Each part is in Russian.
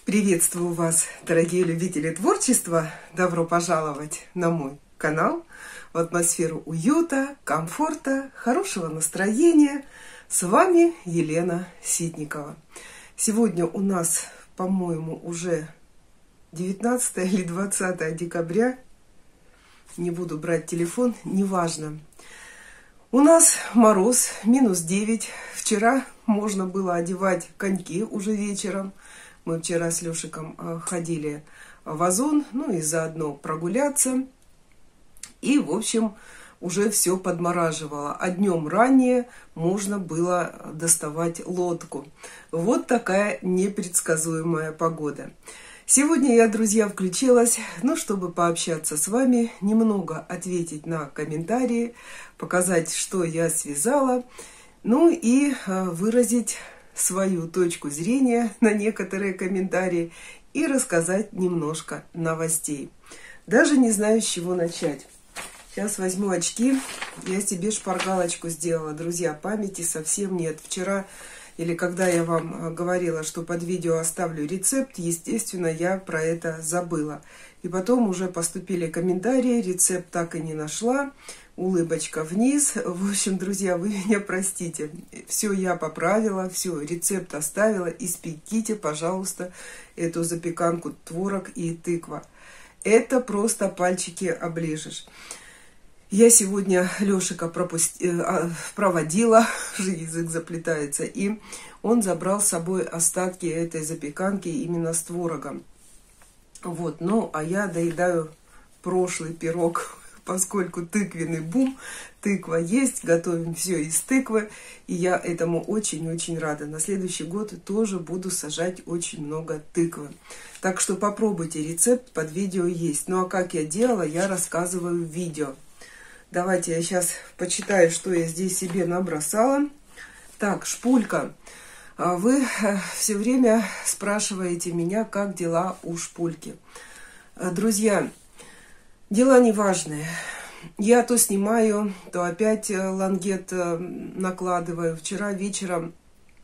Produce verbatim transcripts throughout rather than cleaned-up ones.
Приветствую вас, дорогие любители творчества! Добро пожаловать на мой канал, в атмосферу уюта, комфорта, хорошего настроения. С вами Елена Ситникова. Сегодня у нас, по-моему, уже девятнадцатое или двадцатое декабря. Не буду брать телефон, неважно. У нас мороз, минус девять. Вчера можно было одевать коньки уже вечером. Мы вчера с Лешиком ходили в Озон, ну и заодно прогуляться. И, в общем, уже все подмораживало. А днем ранее можно было доставать лодку. Вот такая непредсказуемая погода. Сегодня я, друзья, включилась, ну, чтобы пообщаться с вами, немного ответить на комментарии, показать, что я связала, ну и выразить свою точку зрения на некоторые комментарии и рассказать немножко новостей. Даже не знаю, с чего начать. Сейчас возьму очки. Я себе шпаргалочку сделала. Друзья, памяти совсем нет. Вчера, или когда я вам говорила, что под видео оставлю рецепт, естественно, я про это забыла. И потом уже поступили комментарии, рецепт так и не нашла. Улыбочка вниз. В общем, друзья, вы меня простите. Все я поправила, все, рецепт оставила. Испеките, пожалуйста, эту запеканку творог и тыква. Это просто пальчики оближешь. Я сегодня Лешика пропусти... проводила, уже язык заплетается, и он забрал с собой остатки этой запеканки именно с творогом. Вот, ну, а я доедаю прошлый пирог, поскольку тыквенный бум, тыква есть, готовим все из тыквы, и я этому очень-очень рада. На следующий год тоже буду сажать очень много тыквы. Так что попробуйте, рецепт под видео есть. Ну а как я делала, я рассказываю в видео. Давайте я сейчас почитаю, что я здесь себе набросала. Так, шпулька. Вы все время спрашиваете меня, как дела у шпульки. Друзья, дела неважные. Я то снимаю, то опять лангет накладываю. Вчера вечером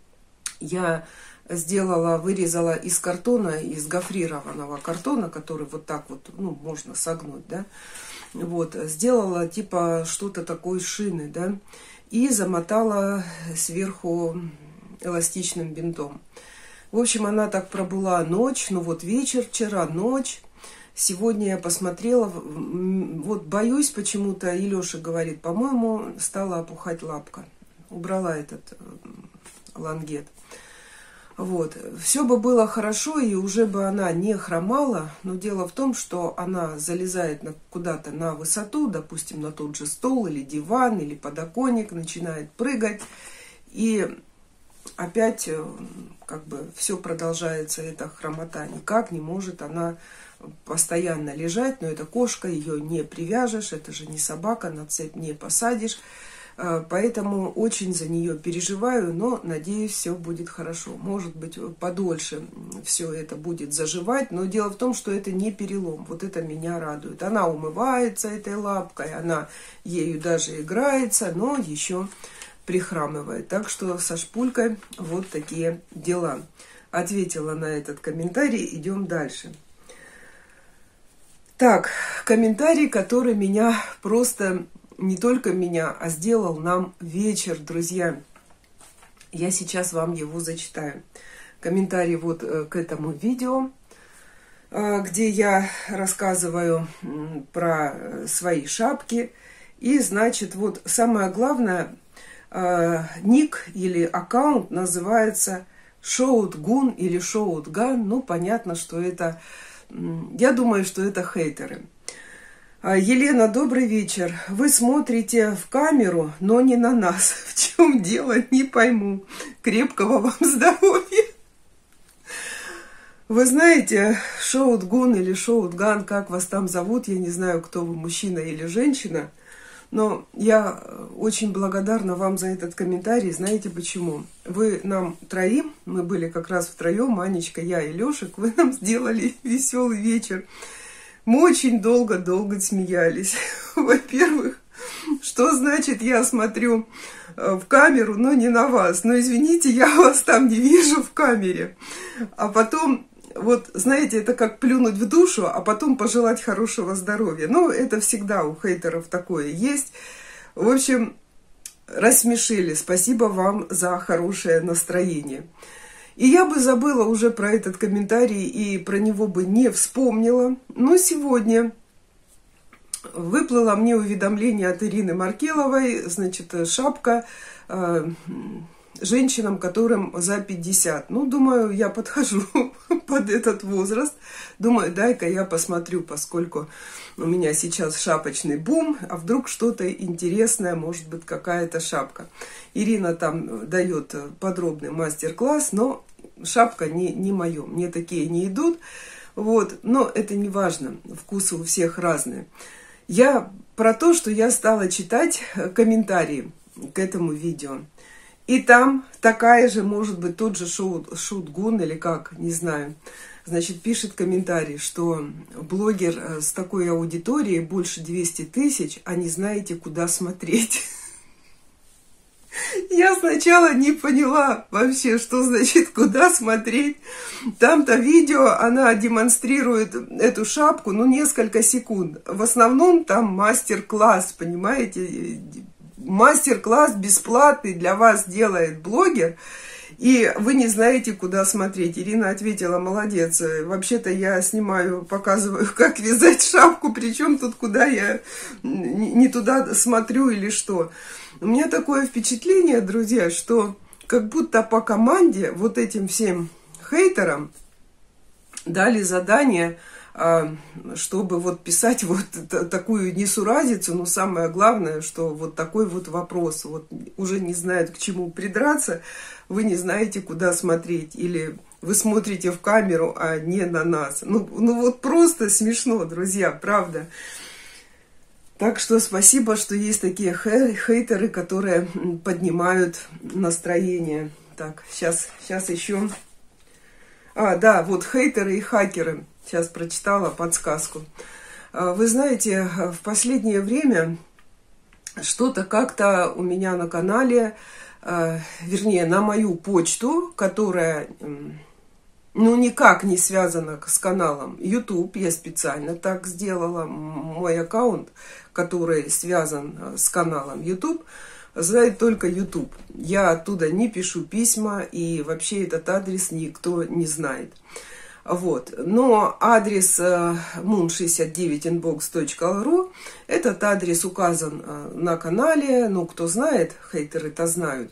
я сделала, вырезала из картона, из гофрированного картона, который вот так вот, ну, можно согнуть, да. Вот, сделала типа что-то такое шины, да, и замотала сверху эластичным бинтом. В общем, она так пробыла ночь, ну вот вечер, вчера ночь. Сегодня я посмотрела, вот боюсь почему-то, и Леша говорит, по-моему, стала опухать лапка. Убрала этот лангет. Вот. Все бы было хорошо, и уже бы она не хромала, но дело в том, что она залезает на, куда-то на высоту, допустим, на тот же стол, или диван, или подоконник, начинает прыгать, и опять как бы все продолжается, эта хромота. Никак не может она постоянно лежать, но это кошка, ее не привяжешь, это же не собака, на цепь не посадишь. Поэтому очень за нее переживаю, но надеюсь, все будет хорошо. Может быть, подольше все это будет заживать, но дело в том, что это не перелом. Вот это меня радует. Она умывается этой лапкой, она ею даже играется, но еще прихрамывает. Так что со шпулькой вот такие дела. Ответила на этот комментарий, идем дальше. Так, комментарий, который меня просто... не только меня, а сделал нам вечер, друзья. Я сейчас вам его зачитаю. Комментарий вот к этому видео, где я рассказываю про свои шапки. И, значит, вот самое главное, ник или аккаунт называется Шоутгун или Шоутган. Ну, понятно, что это... Я думаю, что это хейтеры. Елена, добрый вечер. Вы смотрите в камеру, но не на нас. В чем дело, не пойму. Крепкого вам здоровья. Вы знаете, Шоутгун или Шоутган, как вас там зовут, я не знаю, кто вы, мужчина или женщина, но я очень благодарна вам за этот комментарий. Знаете почему? Вы нам троим, мы были как раз втроем, Анечка, я и Лешик, вы нам сделали веселый вечер. Мы очень долго-долго смеялись. Во-первых, что значит я смотрю в камеру, но не на вас? Но извините, я вас там не вижу в камере. А потом вот, знаете, это как плюнуть в душу, а потом пожелать хорошего здоровья. Ну, это всегда у хейтеров такое есть. В общем, рассмешили. Спасибо вам за хорошее настроение. И я бы забыла уже про этот комментарий и про него бы не вспомнила. Но сегодня выплыло мне уведомление от Ирины Маркеловой, значит, шапка э, женщинам, которым за пятьдесят. Ну, думаю, я подхожу под этот возраст. Думаю, дай-ка я посмотрю, поскольку у меня сейчас шапочный бум, а вдруг что-то интересное, может быть, какая-то шапка. Ирина там дает подробный мастер-класс, но шапка не, не мое, мне такие не идут. Вот. Но это не важно, вкусы у всех разные. Я про то, что я стала читать комментарии к этому видео. И там такая же, может быть, тот же шут, шутгун или как, не знаю, значит, пишет комментарий, что блогер с такой аудиторией, больше двухсот тысяч, а не знаете, куда смотреть. Я сначала не поняла вообще, что значит куда смотреть. Там-то видео, она демонстрирует эту шапку, ну, несколько секунд. В основном там мастер-класс, понимаете? Мастер-класс бесплатный для вас делает блогер, и вы не знаете, куда смотреть. Ирина ответила, молодец. Вообще-то я снимаю, показываю, как вязать шапку, причем тут куда я не туда смотрю или что. У меня такое впечатление, друзья, что как будто по команде вот этим всем хейтерам дали задание, чтобы вот писать вот такую несуразицу, но самое главное, что вот такой вот вопрос, вот уже не знают, к чему придраться, вы не знаете, куда смотреть, или вы смотрите в камеру, а не на нас. Ну, ну вот просто смешно, друзья, правда. Так что спасибо, что есть такие хейтеры, которые поднимают настроение. Так, сейчас, сейчас еще... А, да, вот хейтеры и хакеры. Сейчас прочитала подсказку. Вы знаете, в последнее время что-то как-то у меня на канале, вернее, на мою почту, которая... ну, никак не связано с каналом YouTube. Я специально так сделала. Мой аккаунт, который связан с каналом YouTube, знает только YouTube. Я оттуда не пишу письма, и вообще этот адрес никто не знает. Вот. Но адрес мун шестьдесят девять инбокс точка эл ру, этот адрес указан на канале. Ну, кто знает, хейтеры-то знают,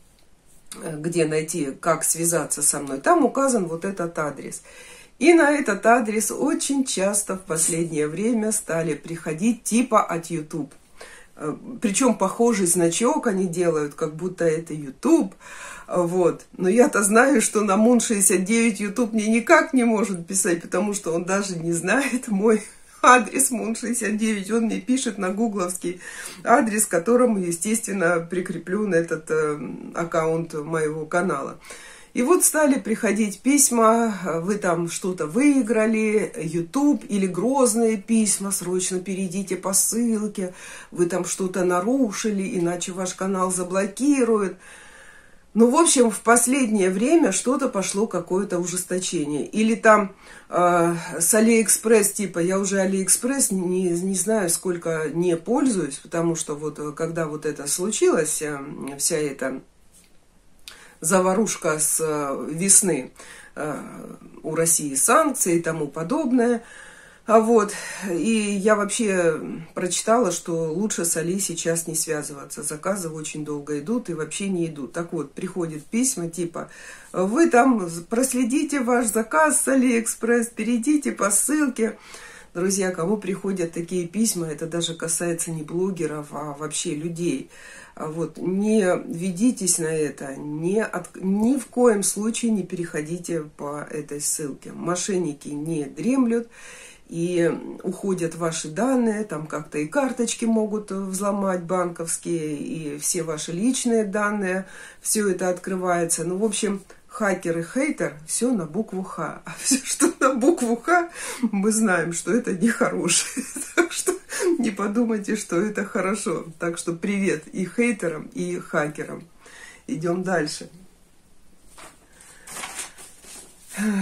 где найти, как связаться со мной. Там указан вот этот адрес. И на этот адрес очень часто в последнее время стали приходить типа от YouTube. Причем похожий значок они делают, как будто это YouTube. Вот. Но я-то знаю, что на мун шестьдесят девять YouTube мне никак не может писать, потому что он даже не знает мой адрес мун шестьдесят девять. Он мне пишет на гугловский адрес, к которому, естественно, прикреплен этот э, аккаунт моего канала. И вот стали приходить письма, вы там что-то выиграли, YouTube, или грозные письма, срочно перейдите по ссылке, вы там что-то нарушили, иначе ваш канал заблокируют. Ну, в общем, в последнее время что-то пошло, какое-то ужесточение. Или там э, с Алиэкспресс, типа, я уже Алиэкспресс не, не знаю, сколько не пользуюсь, потому что вот когда вот это случилось, вся, вся эта заварушка с весны, э, у России санкции и тому подобное, а вот, и я вообще прочитала, что лучше с Али сейчас не связываться. Заказы очень долго идут и вообще не идут. Так вот, приходят письма типа, вы там проследите ваш заказ с Алиэкспресс, перейдите по ссылке. Друзья, кому приходят такие письма, это даже касается не блогеров, а вообще людей. Вот, не ведитесь на это, не от, ни в коем случае не переходите по этой ссылке. Мошенники не дремлют. И уходят ваши данные, там как-то и карточки могут взломать банковские, и все ваши личные данные, все это открывается. Ну, в общем, хакер и хейтер, все на букву Х. А все, что на букву Х, мы знаем, что это нехорошее. Так что не подумайте, что это хорошо. Так что привет и хейтерам, и хакерам. Идем дальше.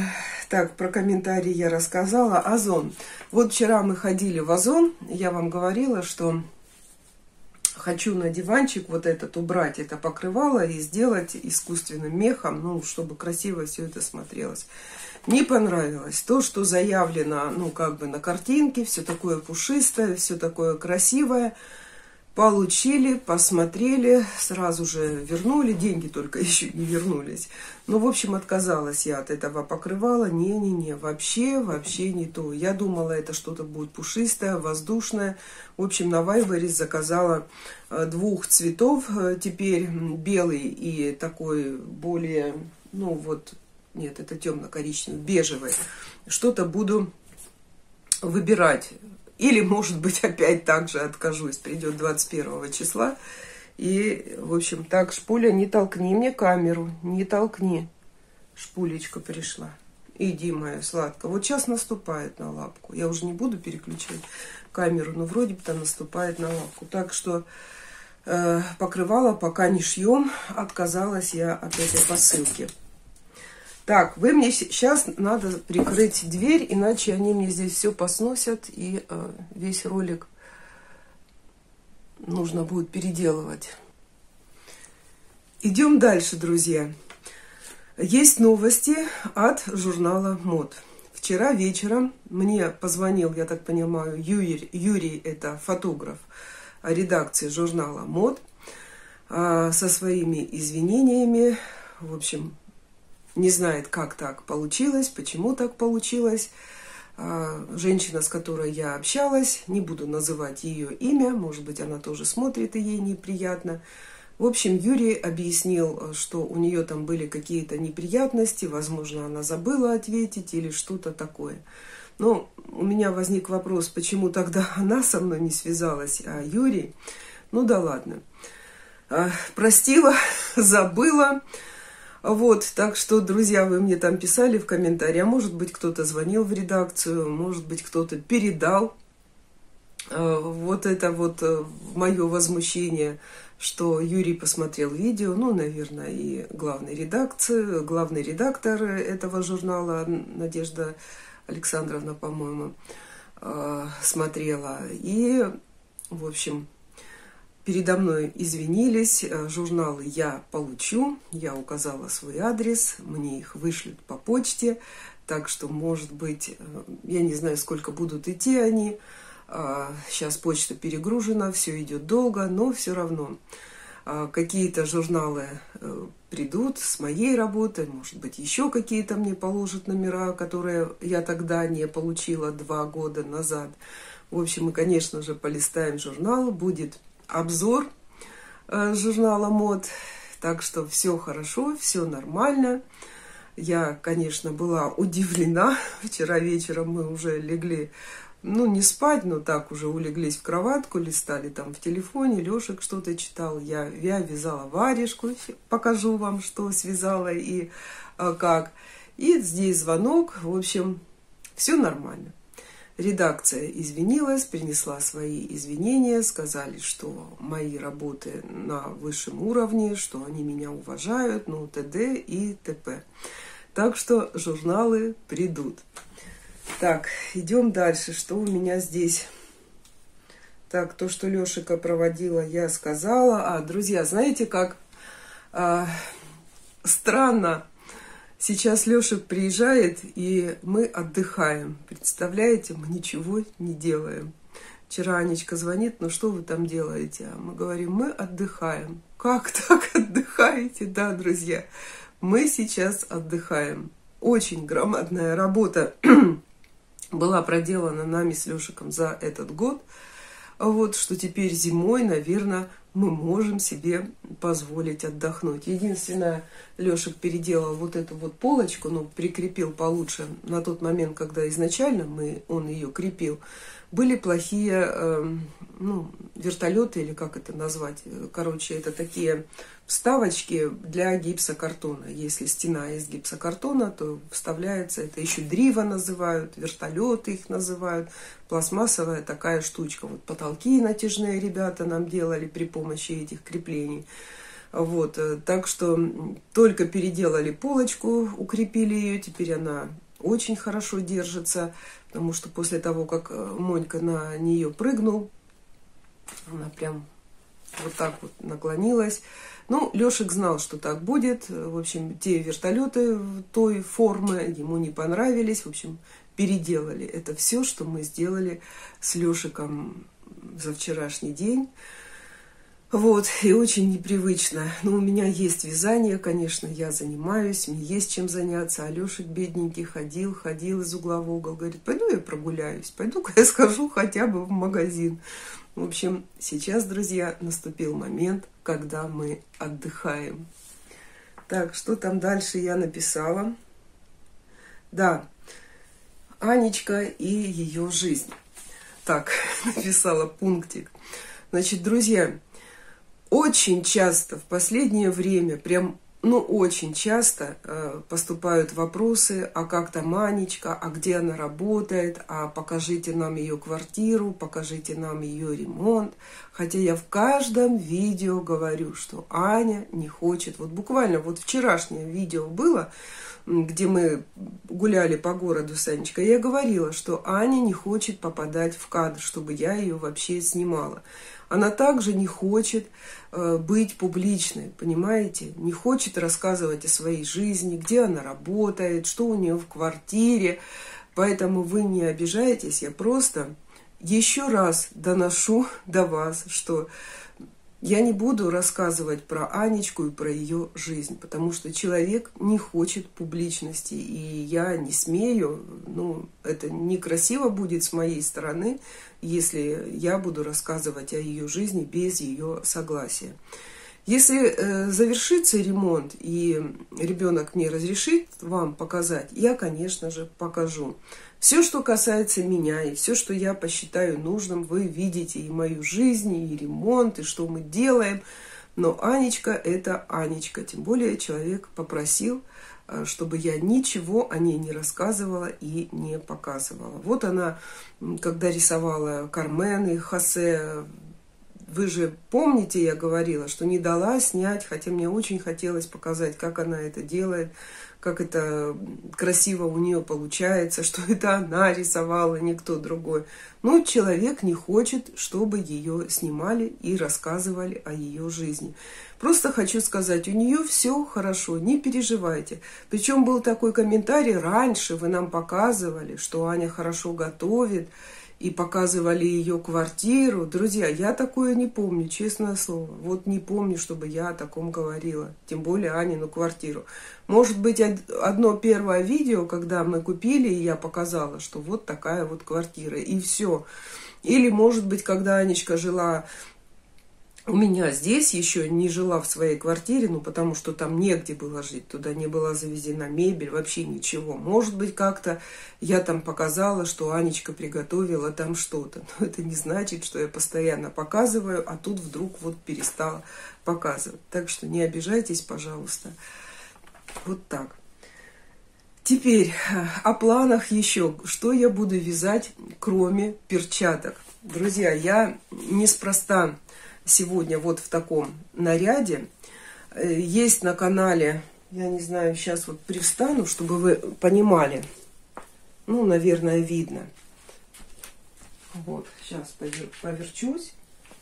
Так, про комментарии я рассказала. Озон. Вот вчера мы ходили в Озон. Я вам говорила, что хочу на диванчик вот этот убрать, это покрывало, и сделать искусственным мехом, ну, чтобы красиво все это смотрелось. Не понравилось то, что заявлено, ну, как бы на картинке, все такое пушистое, все такое красивое. Получили, посмотрели, сразу же вернули, деньги только еще не вернулись. Ну, в общем, отказалась я от этого покрывала. Не-не-не, вообще, вообще не то. Я думала, это что-то будет пушистое, воздушное. В общем, на Вайбере заказала двух цветов. Теперь белый и такой более, ну вот, нет, это темно-коричневый, бежевый. Что-то буду выбирать. Или, может быть, опять так же откажусь. Придет двадцать первого числа. И, в общем, так, Шпуля, не толкни мне камеру. Не толкни. Шпулечка пришла. Иди, моя сладкая. Вот сейчас наступает на лапку. Я уже не буду переключать камеру, но вроде бы-то наступает на лапку. Так что э, покрывало пока не шьем. Отказалась я от этой посылки. Так, вы мне сейчас надо прикрыть дверь, иначе они мне здесь все посносят, и э, весь ролик нужно будет переделывать. Идем дальше, друзья. Есть новости от журнала мод. Вчера вечером мне позвонил, я так понимаю, Юрий, Юрий это фотограф редакции журнала мод, э, со своими извинениями, в общем, не знает, как так получилось, почему так получилось. Женщина, с которой я общалась, не буду называть ее имя, может быть, она тоже смотрит, и ей неприятно. В общем, Юрий объяснил, что у нее там были какие-то неприятности, возможно, она забыла ответить или что-то такое. Но у меня возник вопрос, почему тогда она со мной не связалась, а Юрий? Ну да ладно. Простила, забыла. Вот, так что, друзья, вы мне там писали в комментариях, а может быть, кто-то звонил в редакцию, может быть, кто-то передал э, вот это вот э, мое возмущение, что Юрий посмотрел видео, ну, наверное, и главный редакция, главный редактор этого журнала, Надежда Александровна, по-моему, э, смотрела. И, в общем, передо мной извинились, журналы я получу, я указала свой адрес, мне их вышлют по почте, так что, может быть, я не знаю, сколько будут идти они, сейчас почта перегружена, все идет долго, но все равно какие-то журналы придут с моей работой, может быть, еще какие-то мне положат номера, которые я тогда не получила два года назад. В общем, мы, конечно же, полистаем журнал, будет обзор э, журнала мод, так что все хорошо, все нормально. Я, конечно, была удивлена. Вчера вечером мы уже легли, ну, не спать, но так уже улеглись в кроватку, листали там в телефоне, Лешек что-то читал. Я, я вязала варежку, покажу вам, что связала и э, как. И здесь звонок, в общем, все нормально. Редакция извинилась, принесла свои извинения, сказали, что мои работы на высшем уровне, что они меня уважают, ну, т.д. и т.п. Так что журналы придут. Так, идем дальше. Что у меня здесь? Так, то, что Лешика проводила, я сказала. А, друзья, знаете, как а, странно. Сейчас Лешек приезжает, и мы отдыхаем. Представляете, мы ничего не делаем. Вчера Анечка звонит, ну что вы там делаете? А мы говорим, мы отдыхаем. Как так отдыхаете? Да, друзья, мы сейчас отдыхаем. Очень громадная работа была проделана нами с Лешиком за этот год. Вот, что теперь зимой, наверное, мы можем себе позволить отдохнуть. Единственное, Лешек переделал вот эту вот полочку, ну, прикрепил получше. На тот момент, когда изначально мы, он ее крепил, были плохие, э, ну, вертолеты, или как это назвать. Короче, это такие вставочки для гипсокартона. Если стена из гипсокартона, то вставляется, это еще дрива называют, вертолеты их называют, пластмассовая такая штучка. Вот потолки натяжные ребята нам делали при помощи этих креплений. Вот, так что только переделали полочку, укрепили ее, теперь она очень хорошо держится, потому что после того, как Монька на нее прыгнул, она прям вот так вот наклонилась. Ну, Лешик знал, что так будет. В общем, те вертолеты той формы ему не понравились. В общем, переделали. Это все, что мы сделали с Лешиком за вчерашний день. Вот, и очень непривычно. Но у меня есть вязание, конечно, я занимаюсь, мне есть чем заняться. А Лешик бедненький ходил, ходил из угла в угол. Говорит, пойду я прогуляюсь, пойду-ка я схожу хотя бы в магазин. В общем, сейчас, друзья, наступил момент, когда мы отдыхаем. Так, что там дальше я написала? Да, Анечка и ее жизнь. Так, написала пунктик. Значит, друзья, очень часто в последнее время, прям, ну, очень часто э, поступают вопросы, а как там Анечка, а где она работает, а покажите нам ее квартиру, покажите нам ее ремонт. Хотя я в каждом видео говорю, что Аня не хочет. Вот буквально вот вчерашнее видео было, где мы гуляли по городу с Анечкой, я говорила, что Аня не хочет попадать в кадр, чтобы я ее вообще снимала. Она также не хочет э, быть публичной, понимаете? Не хочет рассказывать о своей жизни, где она работает, что у нее в квартире. Поэтому вы не обижайтесь, я просто еще раз доношу до вас, что я не буду рассказывать про Анечку и про ее жизнь, потому что человек не хочет публичности, и я не смею, ну, это некрасиво будет с моей стороны, если я буду рассказывать о ее жизни без ее согласия. Если э, завершится ремонт и ребенок мне разрешит вам показать, я, конечно же, покажу. Все, что касается меня, и все, что я посчитаю нужным, вы видите и мою жизнь, и ремонт, и что мы делаем. Но Анечка – это Анечка. Тем более человек попросил, чтобы я ничего о ней не рассказывала и не показывала. Вот она, когда рисовала Кармен и Хосе, вы же помните, я говорила, что не дала снять, хотя мне очень хотелось показать, как она это делает, как это красиво у нее получается, что это она рисовала, никто другой. Но человек не хочет, чтобы ее снимали и рассказывали о ее жизни. Просто хочу сказать, у нее все хорошо, не переживайте. Причем был такой комментарий, раньше вы нам показывали, что Аня хорошо готовит, и показывали ее квартиру. Друзья, я такое не помню, честное слово. Вот не помню, чтобы я о таком говорила. Тем более Анину квартиру. Может быть, одно первое видео, когда мы купили, и я показала, что вот такая вот квартира. И все. Или, может быть, когда Анечка жила у меня здесь, еще не жила в своей квартире, ну, потому что там негде было жить, туда не была завезена мебель, вообще ничего. Может быть, как-то я там показала, что Анечка приготовила там что-то. Но это не значит, что я постоянно показываю, а тут вдруг вот перестала показывать. Так что не обижайтесь, пожалуйста. Вот так. Теперь о планах еще. Что я буду вязать, кроме перчаток? Друзья, я неспроста сегодня вот в таком наряде. Есть на канале, я не знаю, сейчас вот привстану, чтобы вы понимали. Ну, наверное, видно. Вот, сейчас поверчусь.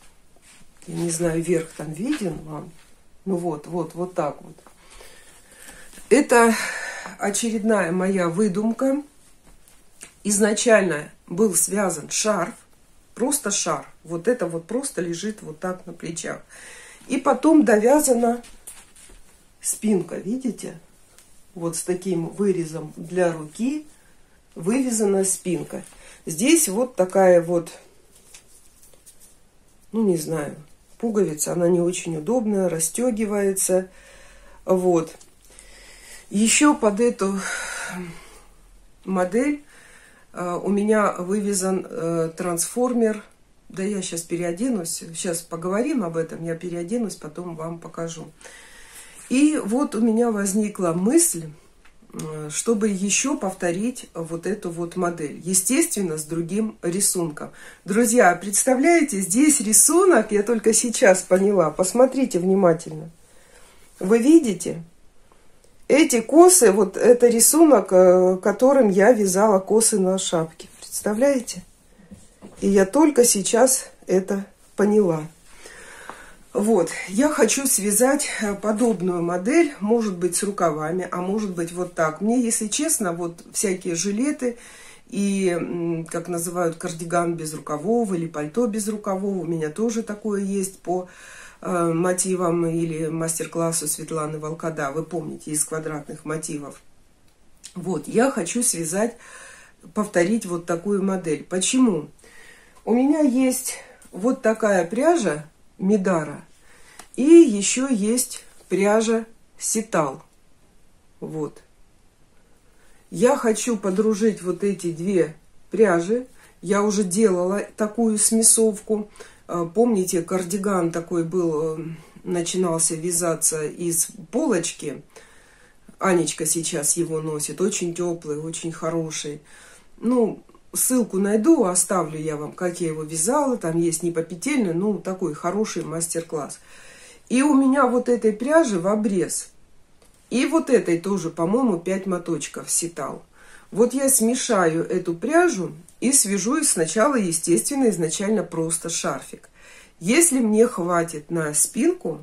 Я не знаю, верх там виден вам. Ну вот, вот, вот так вот. Это очередная моя выдумка. Изначально был связан шарф. Просто шар. Вот это вот просто лежит вот так на плечах. И потом довязана спинка, видите? Вот с таким вырезом для руки вывязана спинка. Здесь вот такая вот, ну не знаю, пуговица. Она не очень удобная, расстегивается. Вот. Еще под эту модель у меня вывязан э, трансформер. Да я сейчас переоденусь. Сейчас поговорим об этом. Я переоденусь, потом вам покажу. И вот у меня возникла мысль, э, чтобы еще повторить вот эту вот модель. Естественно, с другим рисунком. Друзья, представляете, здесь рисунок, я только сейчас поняла. Посмотрите внимательно. Вы видите? Эти косы, вот это рисунок, которым я вязала косы на шапке. Представляете? И я только сейчас это поняла. Вот, я хочу связать подобную модель, может быть, с рукавами, а может быть, вот так. Мне, если честно, вот всякие жилеты и, как называют, кардиган без рукавов или пальто без рукавов, у меня тоже такое есть по э, мотивам или мастер-классу Светланы Волкода, вы помните, из квадратных мотивов. Вот, я хочу связать, повторить вот такую модель. Почему? У меня есть вот такая пряжа Мидара. И еще есть пряжа Ситал. Вот. Я хочу подружить вот эти две пряжи. Я уже делала такую смесовку. Помните, кардиган такой был, начинался вязаться из полочки. Анечка сейчас его носит. Очень теплый, очень хороший. Ну, ссылку найду, оставлю я вам, как я его вязала. Там есть не попетельный, ну, такой хороший мастер-класс. И у меня вот этой пряжи в обрез. И вот этой тоже, по-моему, пять моточков Ситал. Вот я смешаю эту пряжу и свяжу сначала, естественно, изначально просто шарфик. Если мне хватит на спинку,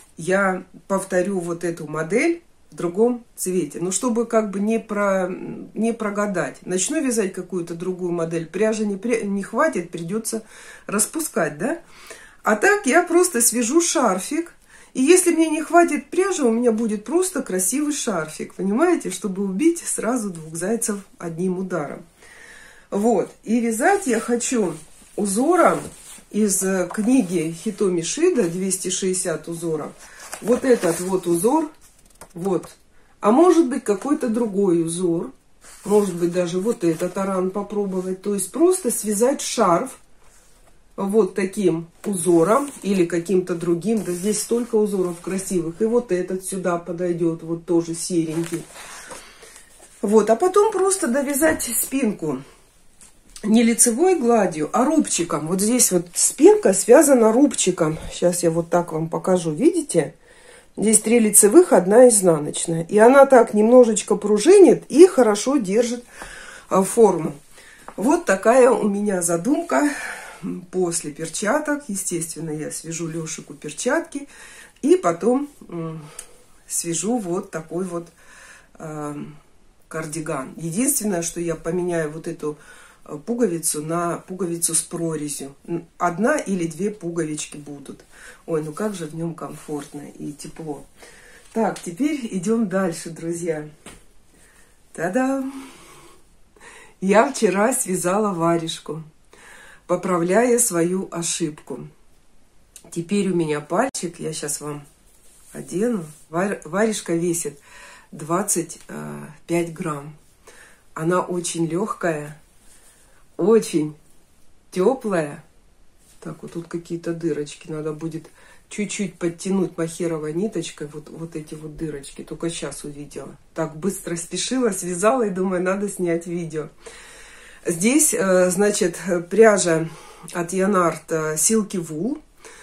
я повторю вот эту модель в другом цвете. Ну, чтобы как бы не, про, не прогадать. Начну вязать какую-то другую модель, пряжи не, не хватит, придется распускать, да? А так я просто свяжу шарфик. И если мне не хватит пряжи, у меня будет просто красивый шарфик. Понимаете? Чтобы убить сразу двух зайцев одним ударом. Вот. И вязать я хочу узором из книги Хитоми Шида, двести шестьдесят узоров. Вот этот вот узор. Вот. А может быть какой-то другой узор. Может быть даже вот этот аран попробовать. То есть просто связать шарф вот таким узором или каким-то другим. Да здесь столько узоров красивых. И вот этот сюда подойдет. Вот тоже серенький. Вот. А потом просто довязать спинку. Не лицевой гладью, а рубчиком. Вот здесь вот спинка связана рубчиком. Сейчас я вот так вам покажу. Видите? Здесь три лицевых, одна изнаночная. И она так немножечко пружинит и хорошо держит форму. Вот такая у меня задумка после перчаток. Естественно, я свяжу Лешику перчатки. И потом свяжу вот такой вот э, кардиган. Единственное, что я поменяю вот эту пуговицу на пуговицу с прорезью. Одна или две пуговички будут. Ой, ну как же в нем комфортно и тепло. Так, теперь идем дальше, друзья. Та-дам! Я вчера связала варежку, поправляя свою ошибку. Теперь у меня пальчик, я сейчас вам одену. Варежка весит двадцать пять грамм. Она очень легкая. Очень теплая. Так, вот тут какие-то дырочки. Надо будет чуть-чуть подтянуть махеровой ниточкой. Вот, вот эти вот дырочки. Только сейчас увидела. Так, быстро спешила, связала и думаю, надо снять видео. Здесь, значит, пряжа от Янарт Silky Wool.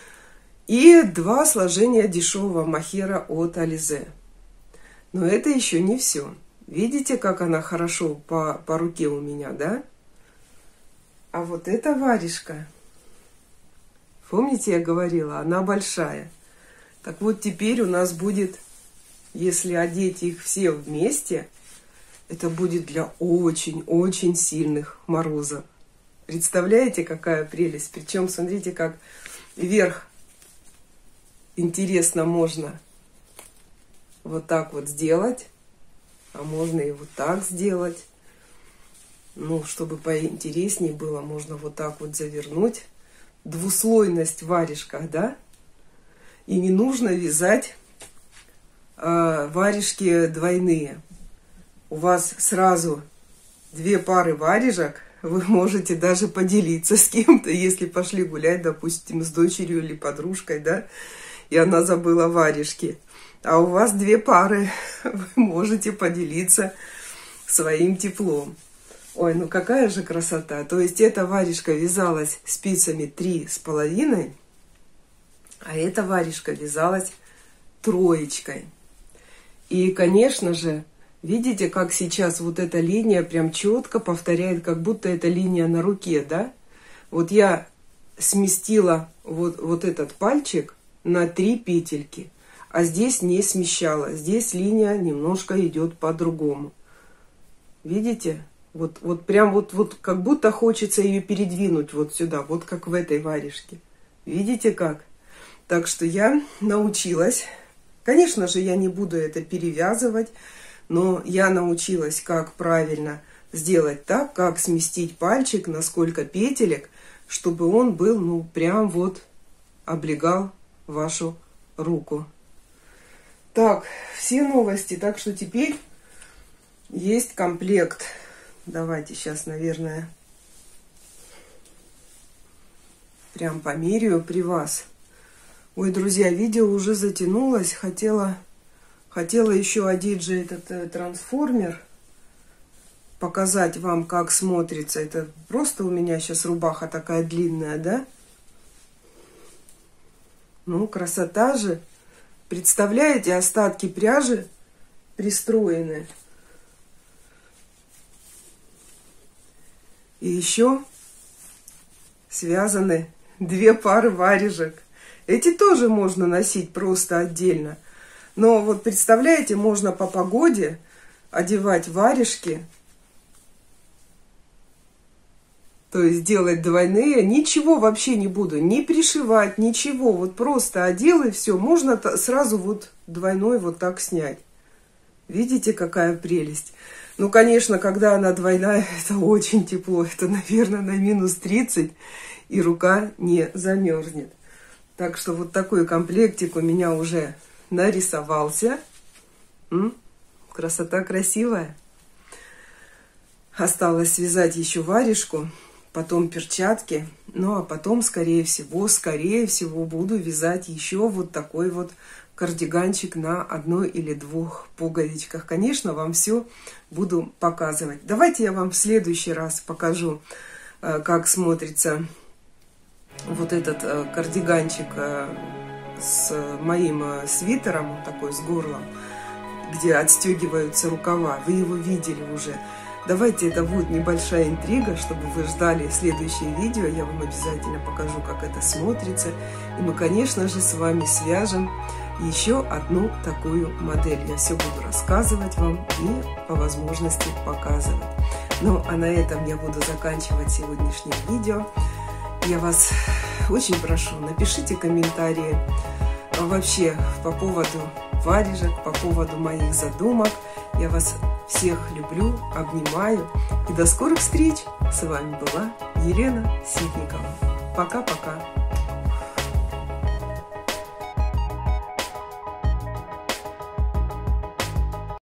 И два сложения дешевого махера от Ализе. Но это еще не все. Видите, как она хорошо по, по руке у меня, да? А вот эта варежка, помните, я говорила, она большая. Так вот, теперь у нас будет, если одеть их все вместе, это будет для очень-очень сильных морозов. Представляете, какая прелесть? Причем, смотрите, как вверх интересно можно вот так вот сделать, а можно и вот так сделать. Ну, чтобы поинтереснее было, можно вот так вот завернуть. Двуслойность в варежках, да? И не нужно вязать э, варежки двойные. У вас сразу две пары варежек, вы можете даже поделиться с кем-то, если пошли гулять, допустим, с дочерью или подружкой, да? И она забыла варежки. А у вас две пары, вы можете поделиться своим теплом. Ой, ну какая же красота. То есть эта варежка вязалась спицами три с половиной, а эта варежка вязалась троечкой. И, конечно же, видите, как сейчас вот эта линия прям четко повторяет, как будто это линия на руке, да? Вот я сместила вот, вот этот пальчик на три петельки, а здесь не смещала. Здесь линия немножко идет по-другому. Видите? Вот, вот прям вот, вот как будто хочется ее передвинуть вот сюда, вот как в этой варежке. Видите как? Так что я научилась. Конечно же, я не буду это перевязывать, но я научилась, как правильно сделать так, как сместить пальчик на сколько петелек, чтобы он был, ну, прям вот облегал вашу руку. Так, все новости. Так что теперь есть комплект. Давайте сейчас, наверное, прям померяю при вас. Ой, друзья, видео уже затянулось. Хотела, хотела еще одеть же этот э, трансформер. Показать вам, как смотрится. Это просто у меня сейчас рубаха такая длинная, да? Ну, красота же. Представляете, остатки пряжи пристроены. И еще связаны две пары варежек. Эти тоже можно носить просто отдельно. Но вот представляете, можно по погоде одевать варежки. То есть делать двойные. Ничего вообще не буду. Не пришивать, ничего. Вот просто одел и все. Можно сразу вот двойной вот так снять. Видите, какая прелесть? Ну, конечно, когда она двойная, это очень тепло. Это, наверное, на минус тридцать. И рука не замерзнет. Так что вот такой комплектик у меня уже нарисовался. М? Красота красивая. Осталось связать еще варежку, потом перчатки. Ну, а потом, скорее всего, скорее всего, буду вязать еще вот такой вот кардиганчик на одной или двух пуговичках. Конечно, вам все буду показывать. Давайте я вам в следующий раз покажу, как смотрится вот этот кардиганчик с моим свитером, такой с горлом, где отстегиваются рукава. Вы его видели уже. Давайте, это будет небольшая интрига, чтобы вы ждали следующее видео. Я вам обязательно покажу, как это смотрится. И мы, конечно же, с вами свяжем еще одну такую модель. Я все буду рассказывать вам и по возможности показывать. Ну, а на этом я буду заканчивать сегодняшнее видео. Я вас очень прошу, напишите комментарии вообще по поводу варежек, по поводу моих задумок. Я вас всех люблю, обнимаю. И до скорых встреч. С вами была Елена Ситникова. Пока-пока.